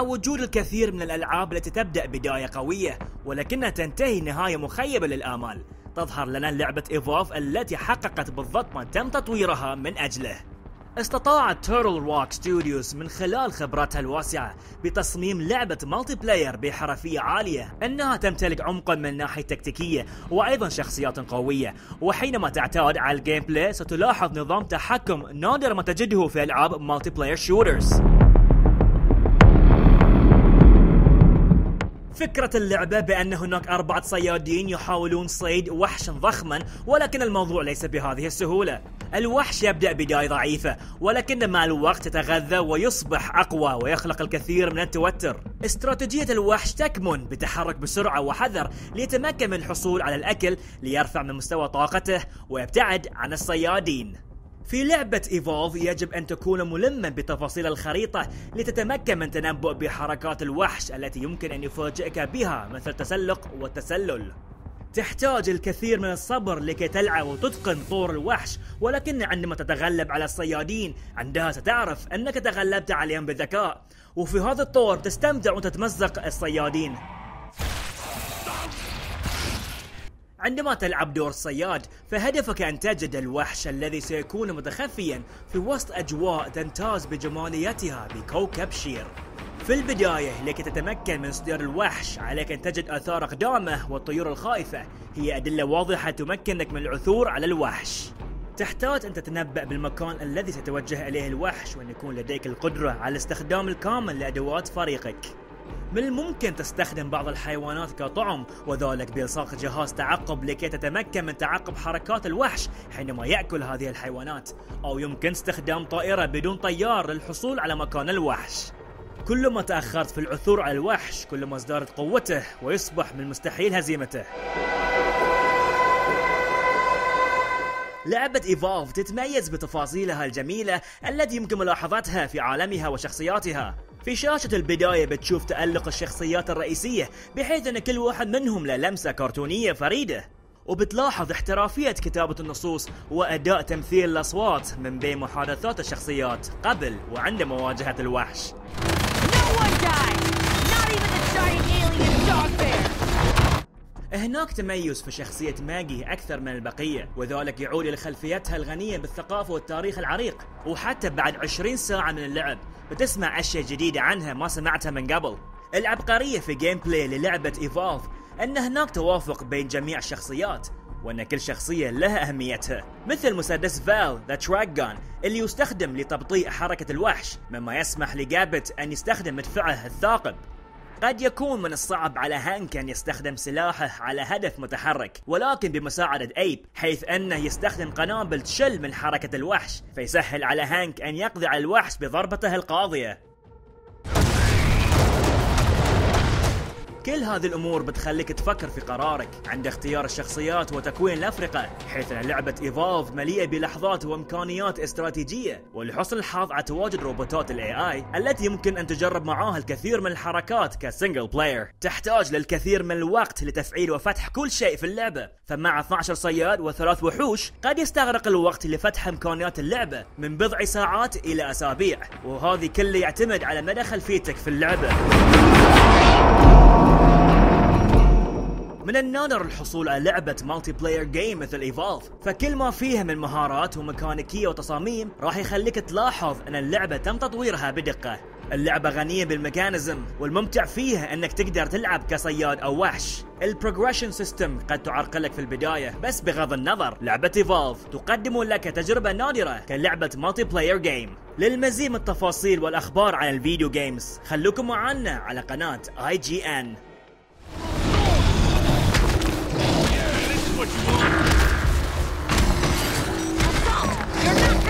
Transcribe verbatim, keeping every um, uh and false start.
وجود الكثير من الألعاب التي تبدأ بداية قوية ولكنها تنتهي نهاية مخيبة للآمال، تظهر لنا لعبة إيفولف التي حققت بالضبط ما تم تطويرها من أجله. استطاعت تيرتل روك ستوديوز من خلال خبرتها الواسعة بتصميم لعبة مالتي بلاير بحرفية عالية أنها تمتلك عمقا من الناحية التكتيكية وأيضا شخصيات قوية، وحينما تعتاد على الجيم بلاي ستلاحظ نظام تحكم نادر ما تجده في ألعاب مالتي بلاير شوترز. فكرة اللعبة بأن هناك أربعة صيادين يحاولون صيد وحشا ضخما، ولكن الموضوع ليس بهذه السهولة. الوحش يبدأ بداية ضعيفة ولكن مع الوقت يتغذى ويصبح أقوى ويخلق الكثير من التوتر. استراتيجية الوحش تكمن بتحرك بسرعة وحذر ليتمكن من الحصول على الأكل ليرفع من مستوى طاقته ويبتعد عن الصيادين. في لعبة إيفولف يجب أن تكون ملما بتفاصيل الخريطة لتتمكن من تنبؤ بحركات الوحش التي يمكن أن يفاجئك بها، مثل التسلق والتسلل. تحتاج الكثير من الصبر لكي تلعب وتتقن طور الوحش، ولكن عندما تتغلب على الصيادين عندها ستعرف أنك تغلبت عليهم بذكاء، وفي هذا الطور تستمتع وتتمزق الصيادين. عندما تلعب دور الصياد فهدفك أن تجد الوحش الذي سيكون متخفيا في وسط أجواء تمتاز بجماليتها بكوكب شير. في البداية لكي تتمكن من اصطياد الوحش عليك أن تجد آثار أقدامه والطيور الخائفة، هي أدلة واضحة تمكنك من العثور على الوحش. تحتاج أن تتنبأ بالمكان الذي سيتوجه إليه الوحش وأن يكون لديك القدرة على الاستخدام الكامل لأدوات فريقك. من الممكن تستخدم بعض الحيوانات كطعم، وذلك بإلصاق جهاز تعقب لكي تتمكن من تعقب حركات الوحش حينما يأكل هذه الحيوانات، أو يمكن استخدام طائرة بدون طيار للحصول على مكان الوحش. كلما تأخرت في العثور على الوحش كلما ازدادت قوته ويصبح من المستحيل هزيمته. لعبة إيفولف تتميز بتفاصيلها الجميلة التي يمكن ملاحظتها في عالمها وشخصياتها. في شاشة البداية بتشوف تألق الشخصيات الرئيسية بحيث أن كل واحد منهم له لمسة كرتونية فريدة، وبتلاحظ احترافية كتابة النصوص وأداء تمثيل الأصوات من بين محادثات الشخصيات قبل وعند مواجهة الوحش. هناك تميز في شخصية ماجي أكثر من البقية، وذلك يعود إلى خلفيتها الغنية بالثقافة والتاريخ العريق، وحتى بعد عشرين ساعة من اللعب بتسمع أشياء جديدة عنها ما سمعتها من قبل. العبقرية في جيم بلاي للعبة إيفولف أن هناك توافق بين جميع الشخصيات، وأن كل شخصية لها أهميتها، مثل مسدس فال ذا تراك جان اللي يستخدم لتبطيء حركة الوحش، مما يسمح لجابت أن يستخدم مدفعه الثاقب. قد يكون من الصعب على هانك أن يستخدم سلاحه على هدف متحرك، ولكن بمساعدة ايب حيث أنه يستخدم قنابل تشل من حركة الوحش، فيسهل على هانك أن يقضي على الوحش بضربته القاضية. كل هذه الأمور بتخليك تفكر في قرارك عند اختيار الشخصيات وتكوين الأفرقة، حيث أن لعبة إيفولف مليئة بلحظات وإمكانيات استراتيجية، ولحسن الحظ على تواجد روبوتات ال إيه آي التي يمكن أن تجرب معاها الكثير من الحركات كسنجل بلاير. تحتاج للكثير من الوقت لتفعيل وفتح كل شيء في اللعبة، فمع اثني عشر صياد وثلاث وحوش قد يستغرق الوقت لفتح إمكانيات اللعبة من بضع ساعات إلى أسابيع، وهذه كله يعتمد على مدى خلفيتك في اللعبة. من النادر الحصول على لعبة مالتي بلاير جيم مثل إيفولف، فكل ما فيها من مهارات وميكانيكية وتصاميم راح يخليك تلاحظ أن اللعبة تم تطويرها بدقة. اللعبة غنية بالميكانيزم، والممتع فيها أنك تقدر تلعب كصياد أو وحش. البروجريشن سيستم قد تعرقلك في البداية، بس بغض النظر لعبة إيفولف تقدم لك تجربة نادرة كلعبة مالتي بلاير جيم. للمزيد من التفاصيل والأخبار عن الفيديو جيمز خلوكم معنا على قناة آي جي إن. What you want? You're not